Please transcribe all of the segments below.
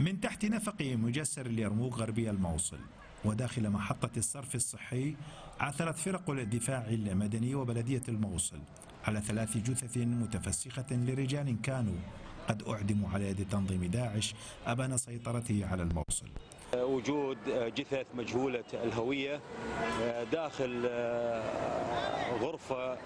من تحت نفق مجسر اليرموك غربي الموصل وداخل محطة الصرف الصحي، عثرت فرق الدفاع المدني وبلدية الموصل على 3 جثث متفسخة لرجال كانوا قد أعدموا على يد تنظيم داعش أبان سيطرته على الموصل. وجود جثث مجهولة الهوية داخل غرفة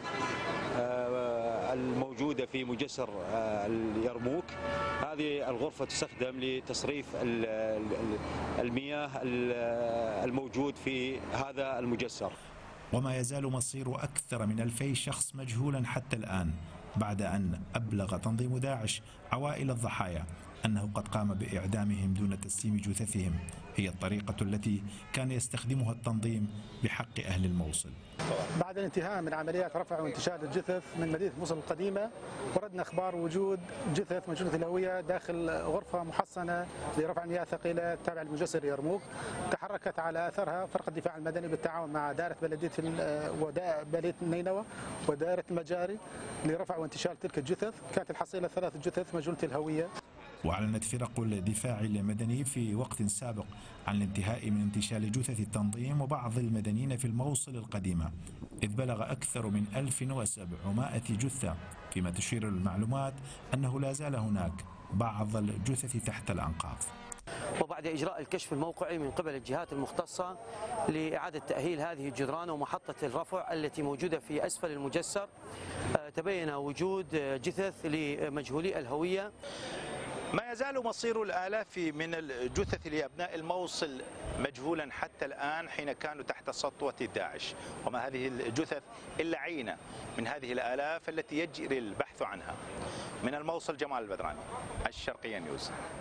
الموجودة في مجسر اليرموك. هذه الغرفة تستخدم لتصريف المياه الموجود في هذا المجسر. وما يزال مصير أكثر من 2000 شخص مجهولا حتى الآن، بعد أن أبلغ تنظيم داعش عوائل الضحايا أنه قد قام بإعدامهم دون تسليم جثثهم. هي الطريقة التي كان يستخدمها التنظيم بحق أهل الموصل. بعد الانتهاء من عمليات رفع وانتشال الجثث من مدينة الموصل القديمة، وردنا أخبار وجود جثث مجهولة الهوية داخل غرفة محصنة لرفع مياه ثقيلة تابعة لمجسر يرموك. تحركت على أثرها فرقة الدفاع المدني بالتعاون مع دائرة بلدية نينوى ودائرة المجاري لرفع وانتشال تلك الجثث. كانت الحصيلة 3 جثث مجهولة الهوية. وأعلنت فرق الدفاع المدني في وقت سابق عن الانتهاء من انتشال جثث التنظيم وبعض المدنيين في الموصل القديمة، إذ بلغ أكثر من 1700 جثة، فيما تشير المعلومات أنه لا زال هناك بعض الجثث تحت الأنقاض. وبعد إجراء الكشف الموقعي من قبل الجهات المختصة لإعادة تأهيل هذه الجدران ومحطة الرفع التي موجودة في أسفل المجسر، تبين وجود جثث لمجهولي الهوية. ما يزال مصير الآلاف من الجثث لأبناء الموصل مجهولا حتى الآن، حين كانوا تحت سطوة داعش. وما هذه الجثث إلا عينة من هذه الآلاف التي يجري البحث عنها. من الموصل، جمال البدراني، الشرقية نيوز.